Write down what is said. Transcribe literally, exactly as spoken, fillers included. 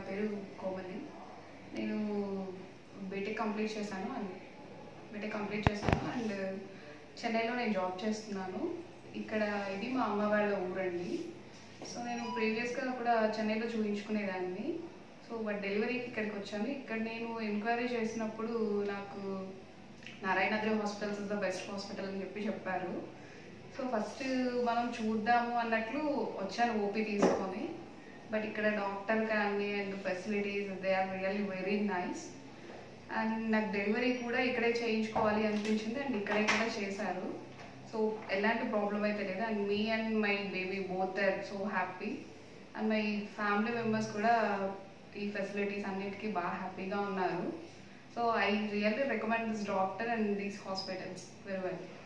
పేరు కోమలి. నేను BTech complete చేశాను అండ్ బీటెక్ కంప్లీట్ చేశాను అండ్ చెన్నైలో నేను జాబ్ చేస్తున్నాను. ఇక్కడ ఇది మా అమ్మ వాళ్ళ ఊరండి. సో నేను ప్రీవియస్గా కూడా చెన్నైలో చూపించుకునేదాన్ని. సో బట్ డెలివరీకి ఇక్కడికి వచ్చాను. ఇక్కడ నేను ఎంక్వైరీ చేసినప్పుడు నాకు Narayanadri hospitals is the best hospital అని చెప్పి చెప్పారు. సో ఫస్ట్ మనం చూద్దాము అన్నట్లు వచ్చాను ఓపీ తీసుకొని. బట్ ఇక్కడ డాక్టర్ కానీ and facilities they are really very nice. And నాకు డెలివరీ కూడా ఇక్కడే చేయించుకోవాలి అనిపించింది అండ్ ఇక్కడే కూడా చేశారు. సో ఎలాంటి ప్రాబ్లం అయితే లేదు. And me and my baby both are so happy. And my family members కూడా ఈ ఫెసిలిటీస్ అన్నిటికీ బాగా హ్యాపీగా ఉన్నారు. So I really recommend this doctor and these hospitals very well.